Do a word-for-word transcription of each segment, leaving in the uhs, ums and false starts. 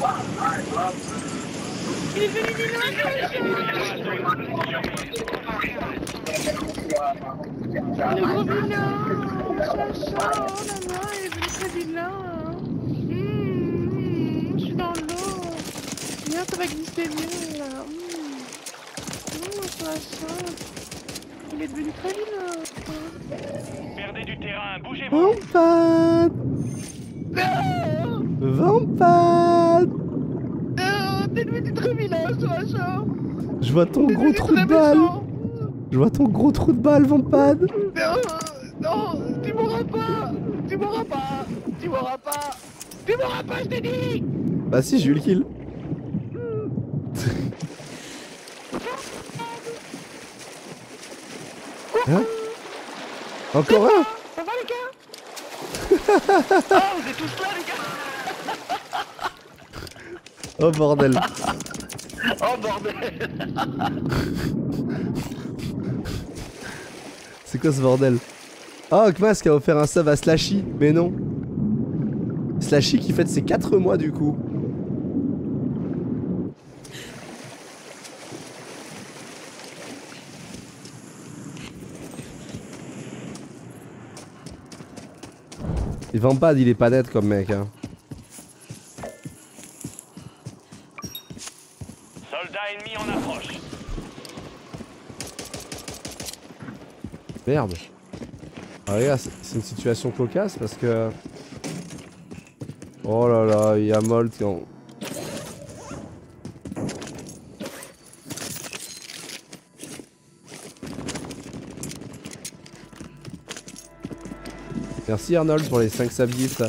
Il est venu du loin, le gros vilain. Chacha, oh là là, il est venu très vilain. Mmh, je suis dans l'eau. Viens, ça va glisser bien là. Mmh, chacha. Il est devenu très vilain. Perdez du terrain, bougez-vous. Vampad. Vampad. T'es devenu très vilain, chacha. Je vois ton gros trou de balle. Je vois ton gros trou de balle, Vampad. Non, non, tu mourras pas. Tu mourras pas. Tu mourras pas. Tu mourras pas, je t'ai dit. Bah si, j'ai eu le kill. Hein? Encore un? Ça va les gars? Oh, vous êtes tous là les gars. Oh bordel. Oh bordel. C'est quoi ce bordel? Oh, Kmas qui a offert un sub à Slashy, mais non. Slashy qui fête ses quatre mois du coup. Et Vampad il est pas net comme mec hein. Soldat ennemi en approche. Merde. Ah les gars, c'est une situation cocasse parce que... Oh là là, il y a Molt qui en... Merci Arnold pour les cinq subgifts.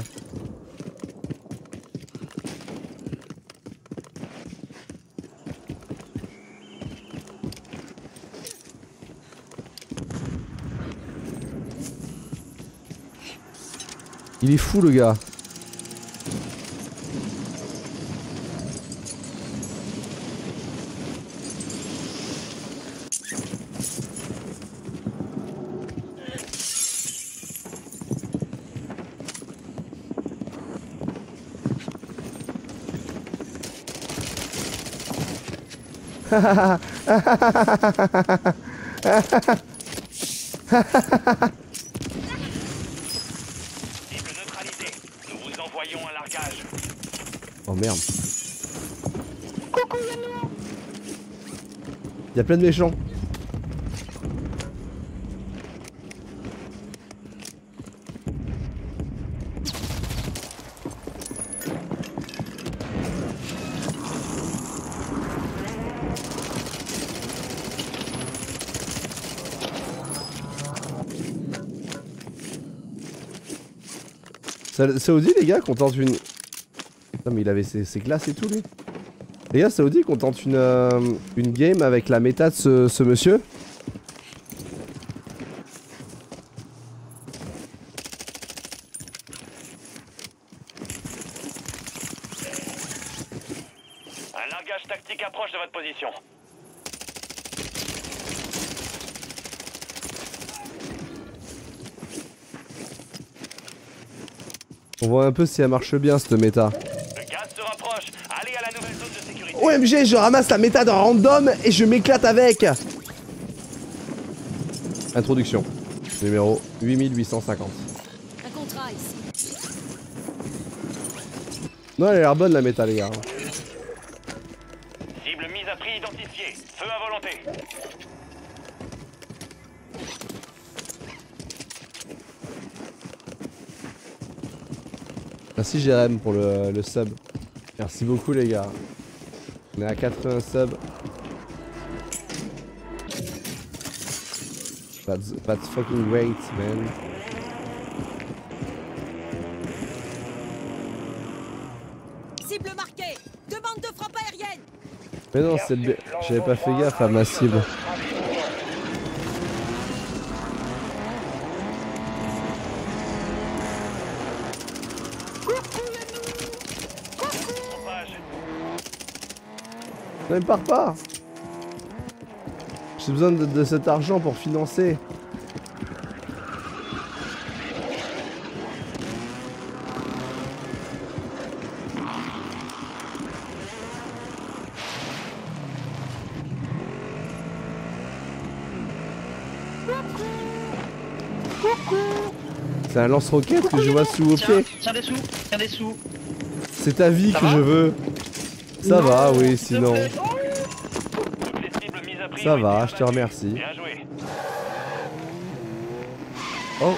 Il est fou le gars. Cible neutralisée. Nous vous envoyons un largage. Oh merde. Il y a plein de méchants. Saoudi les gars qu'on tente une... Non mais il avait ses, ses glaces et tout lui. Les gars Saoudi qu'on tente une, euh, une game avec la méta de ce, ce monsieur. Un largage tactique approche de votre position. On voit un peu si elle marche bien cette méta. Le gaz se rapproche. Allez à la nouvelle zone de sécurité. O M G, je ramasse la méta d'un random et je m'éclate avec. Introduction. Numéro huit mille huit cent cinquante. Un contrat ici. Non, elle a l'air bonne la méta les gars. Cible mise à prix identifiée. Feu à volonté. Merci Jérém pour le, le sub. Merci beaucoup les gars. On est à quatre-vingts subs. That's, that's fucking great man. Cible marquée. Demande de frappe aérienne. Mais non, c'est le... J'avais pas fait gaffe à ma cible. Non, il part pas. J'ai besoin de, de cet argent pour financer. C'est un lance-roquette que je vois sous vos Tiens, pieds. tiens des sous, tiens des sous. C'est ta vie Ça que va je veux. Ça Non, va, oui, s'il te sinon. plaît. Oh, Toutes les cibles mises à prix Ça ont va, été je te abattues. remercie. Bien joué. Oh.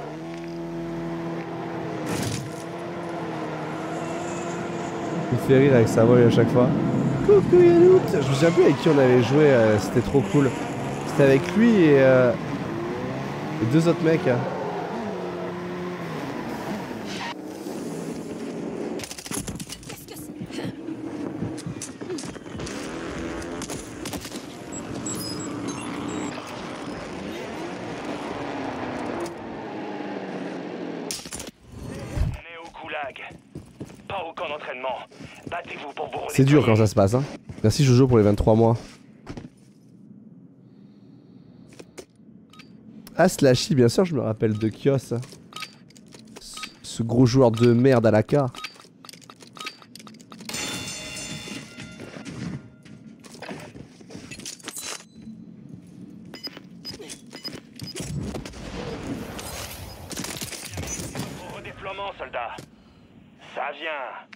Il me fait rire avec sa voix à chaque fois. Coucou Yannou. Je me souviens plus avec qui on avait joué, euh, c'était trop cool. C'était avec lui et, euh, et deux autres mecs. Hein. Qu'est-ce que c'est? On est au goulag. Pas au camp d'entraînement. Battez-vous pour vous C'est dur quand redéployer. ça se passe. Hein. Merci Jojo pour les vingt-trois mois. Ah, Slashy, bien sûr, je me rappelle de Kios. Hein. Ce, ce gros joueur de merde à la carte. Au redéploiement, soldats. Ça vient.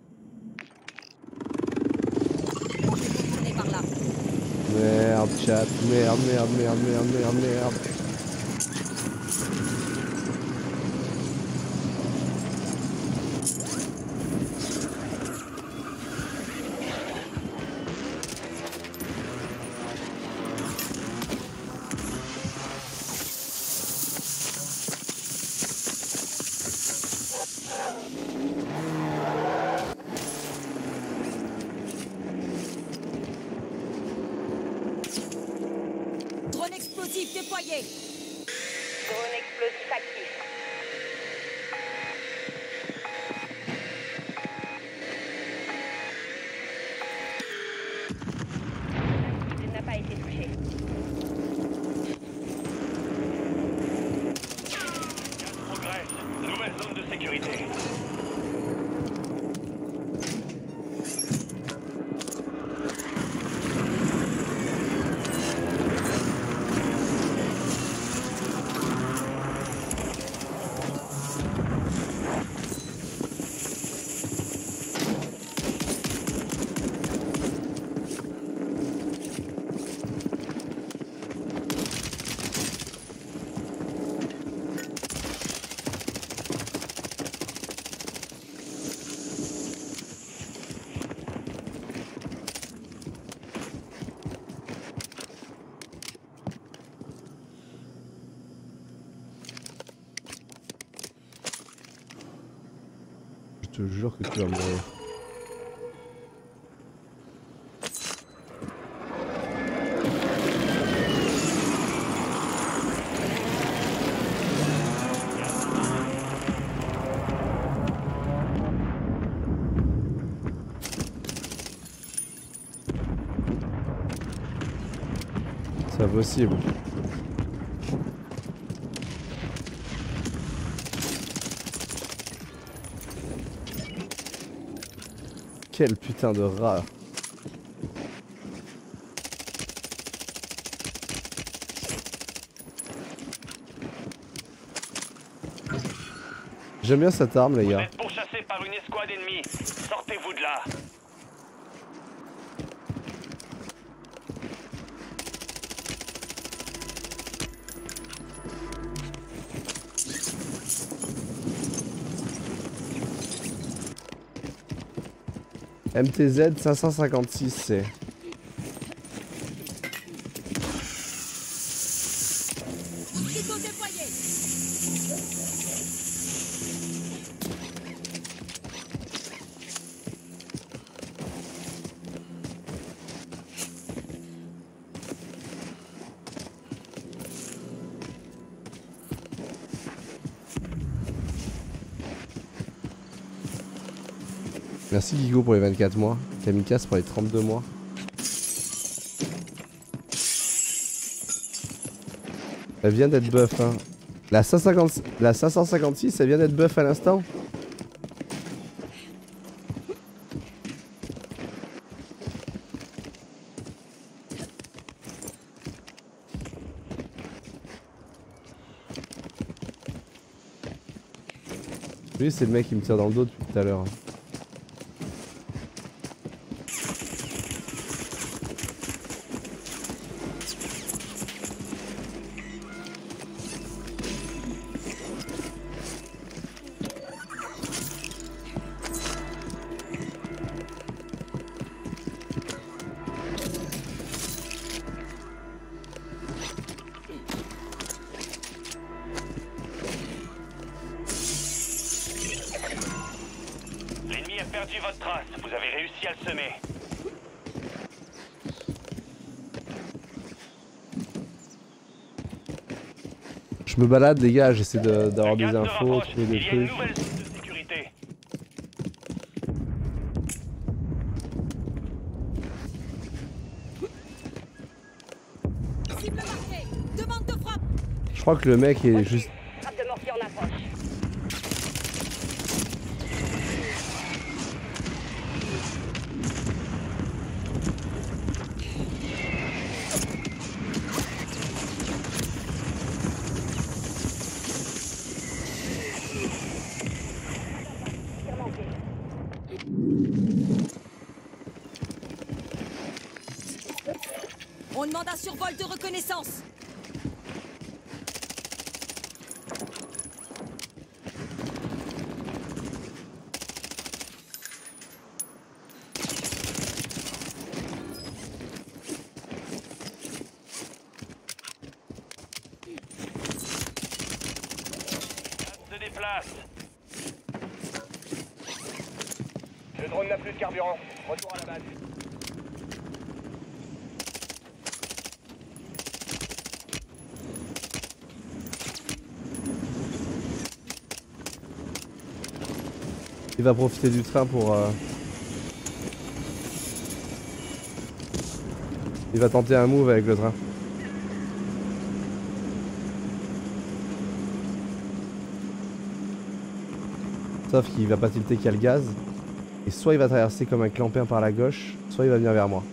On est par là. Merde, chat. Merde, merde, merde, merde, merde, merde. Drone explosif déployé. Drone explosif actif. Il n'a pas été touché. Gaz progresse. Nouvelle zone de sécurité. Je te jure que tu vas mourir. C'est pas possible. Quel putain de rat. J'aime bien cette arme les Vous gars. êtes pourchassés par une escouade ennemie. Sortez-vous de là. M T Z cinq cent cinquante-six C. Frigo déployé. Merci Gigo pour les vingt-quatre mois. Kamikaze pour les trente-deux mois. Elle vient d'être buff hein. La, cinq cent cinquante, la cinq cent cinquante-six elle vient d'être buff à l'instant. Lui c'est le mec qui me tire dans le dos depuis tout à l'heure. L'ennemi a perdu votre trace. Vous avez réussi à le semer. Je me balade les gars, j'essaie de- d'avoir Le des gaz se infos, rapproche. trouver des Il y a une trucs. nouvelle zone de sécurité. Cible marquée. Demande de frappe. Je crois que le mec est juste... Frappe de mortier en approche. Tir manqué. On demande un survol de reconnaissance. Gaz se déplace. Le drone n'a plus de carburant. Retour à la base. Il va profiter du train pour... euh, Il va tenter un move avec le train. Sauf qu'il va pas tilter qu'il y a le gaz. Et soit il va traverser comme un clampin par la gauche, soit il va venir vers moi.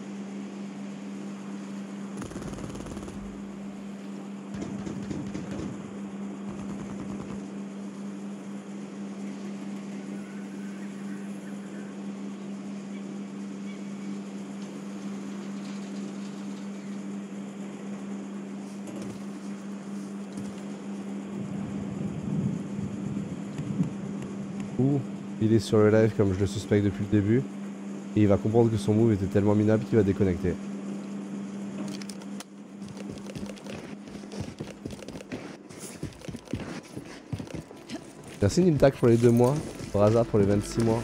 Ou il est sur le live comme je le suspecte depuis le début. Et il va comprendre que son move était tellement minable qu'il va déconnecter. Merci Nimtac pour les deux mois. Braza pour les vingt-six mois.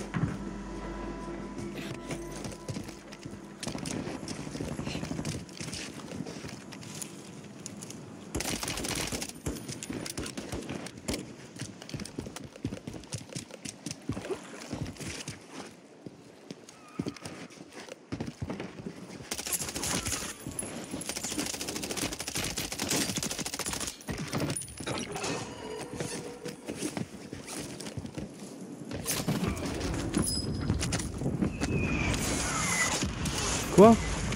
Quoi?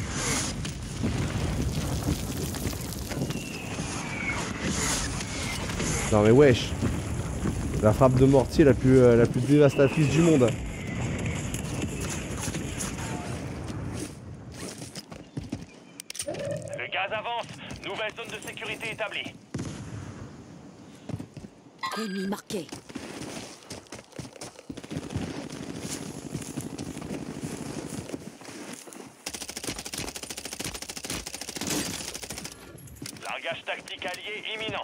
Non mais wesh. La frappe de mortier la plus, euh, la plus dévastatrice du monde. Le gaz avance. Nouvelle zone de sécurité établie. Ennemi marqué. Largage tactique allié imminent.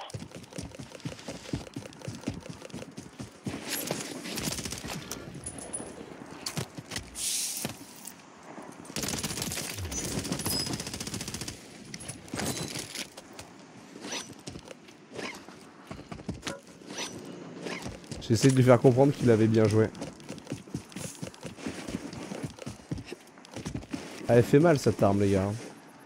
J'essaie de lui faire comprendre qu'il avait bien joué. Ah, elle fait mal cette arme les gars.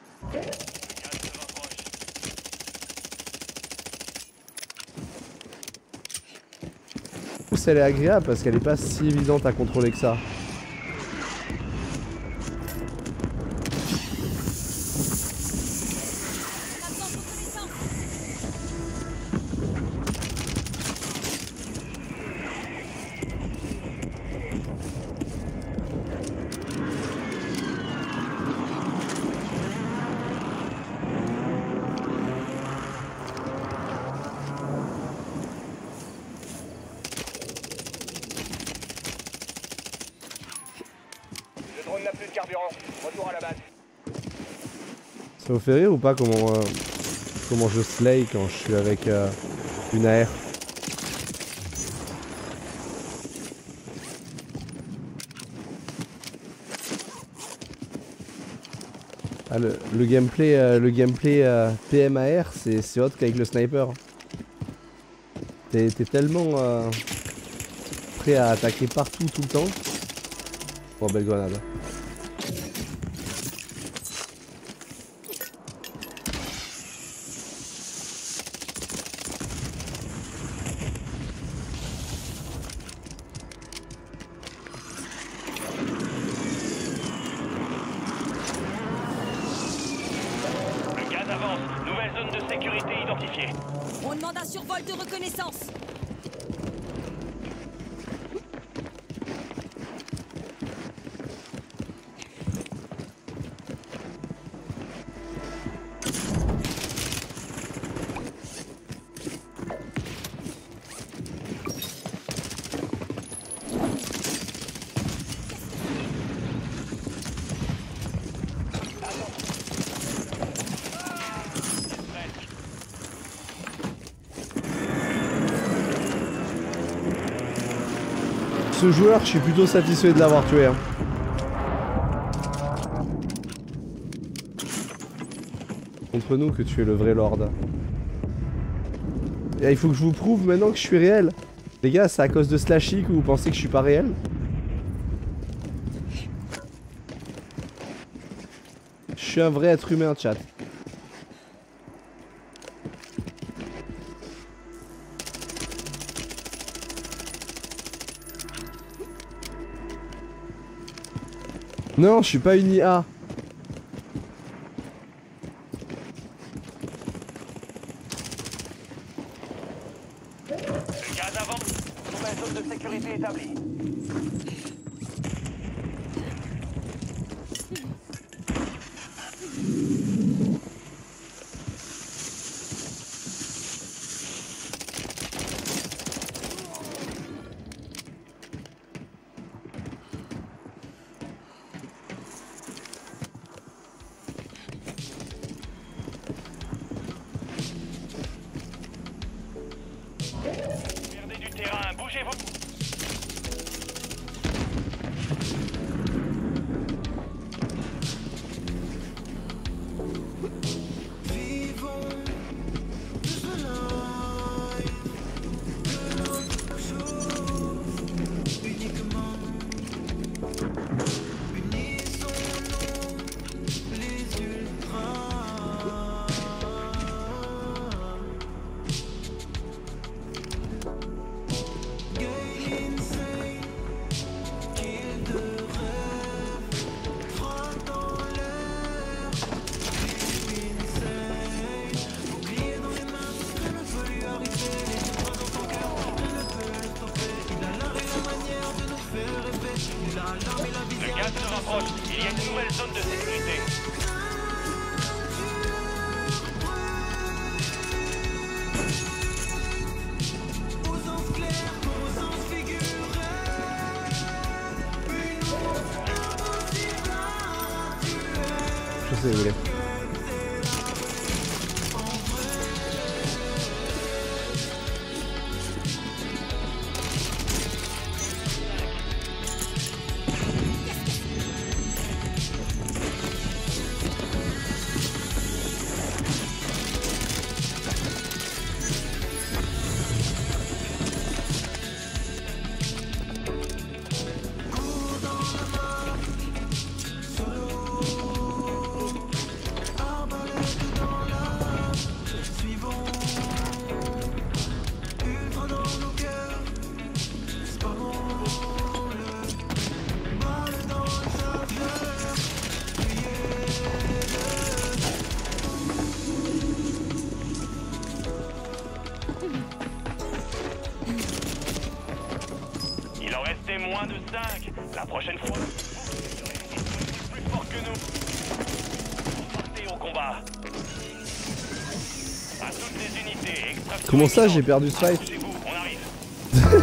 En plus elle est agréable parce qu'elle est pas si évidente à contrôler que ça. Absence reconnaissance. n'a plus de carburant. Retour à la base. Ça vous fait rire ou pas comment, euh, comment je slay quand je suis avec euh, une A R? Ah, le, le gameplay, euh, le gameplay euh, P M A R, c'est autre qu'avec le sniper. T'es tellement euh, prêt à attaquer partout tout le temps. Oh, belle grenade. Le gaz avance. Nouvelle zone de sécurité identifiée. On demande un survol de reconnaissance. Ce joueur, je suis plutôt satisfait de l'avoir tué. Hein. Contre nous que tu es le vrai lord. Et il faut que je vous prouve maintenant que je suis réel. Les gars, c'est à cause de Slashy que vous pensez que je suis pas réel? Je suis un vrai être humain, chat. Non, je suis pas une I A. Le gaz avance. Nouvelle zone de sécurité établie. Perdez du terrain, bougez-vous. Le gaz se rapproche. Il y a une nouvelle zone de sécurité. Je sais, vous voulez. Il en restait moins de cinq. La prochaine fois, vous serez plus fort que nous. Partez au combat. À toutes les unités, extraction Comment ça, imminente. j'ai perdu ce fight? Bougez-vous, on arrive.